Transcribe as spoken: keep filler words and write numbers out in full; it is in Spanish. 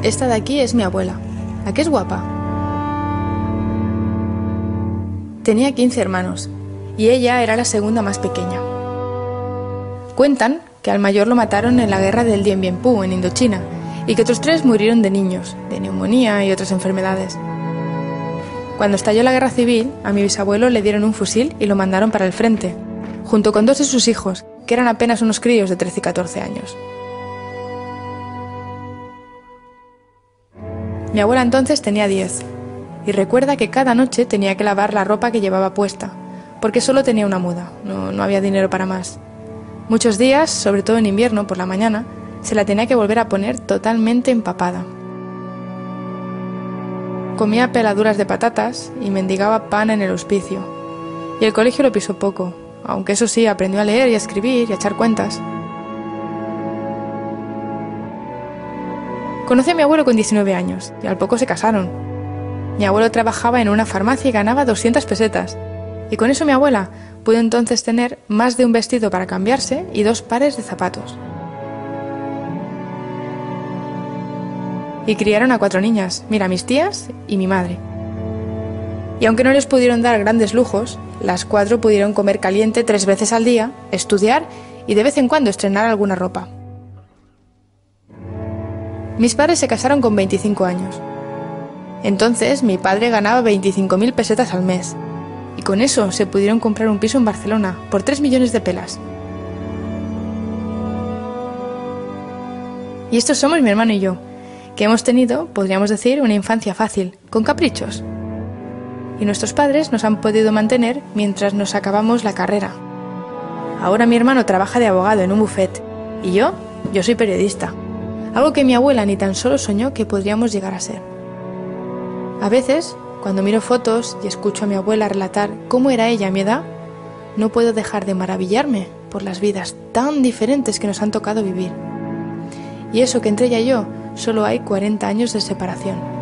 Esta de aquí es mi abuela. ¿A qué es guapa? Tenía quince hermanos y ella era la segunda más pequeña. Cuentan que al mayor lo mataron en la guerra del Dien Bien Phu, en Indochina, y que otros tres murieron de niños, de neumonía y otras enfermedades. Cuando estalló la guerra civil, a mi bisabuelo le dieron un fusil y lo mandaron para el frente, junto con dos de sus hijos, que eran apenas unos críos de trece y catorce años. Mi abuela entonces tenía diez, y recuerda que cada noche tenía que lavar la ropa que llevaba puesta, porque solo tenía una muda, no, no había dinero para más. Muchos días, sobre todo en invierno, por la mañana, se la tenía que volver a poner totalmente empapada. Comía peladuras de patatas y mendigaba pan en el hospicio, y el colegio lo pisó poco, aunque eso sí, aprendió a leer y a escribir y a echar cuentas. Conocí a mi abuelo con diecinueve años, y al poco se casaron. Mi abuelo trabajaba en una farmacia y ganaba doscientas pesetas, y con eso mi abuela pudo entonces tener más de un vestido para cambiarse y dos pares de zapatos. Y criaron a cuatro niñas, mira, mis tías y mi madre. Y aunque no les pudieron dar grandes lujos, las cuatro pudieron comer caliente tres veces al día, estudiar y de vez en cuando estrenar alguna ropa. Mis padres se casaron con veinticinco años. Entonces mi padre ganaba veinticinco mil pesetas al mes, y con eso se pudieron comprar un piso en Barcelona por tres millones de pelas. Y estos somos mi hermano y yo, que hemos tenido, podríamos decir, una infancia fácil, con caprichos. Y nuestros padres nos han podido mantener mientras nos acabamos la carrera. Ahora mi hermano trabaja de abogado en un bufete, y yo, yo soy periodista, algo que mi abuela ni tan solo soñó que podríamos llegar a ser. A veces, cuando miro fotos y escucho a mi abuela relatar cómo era ella a mi edad, no puedo dejar de maravillarme por las vidas tan diferentes que nos han tocado vivir. Y eso que entre ella y yo solo hay cuarenta años de separación.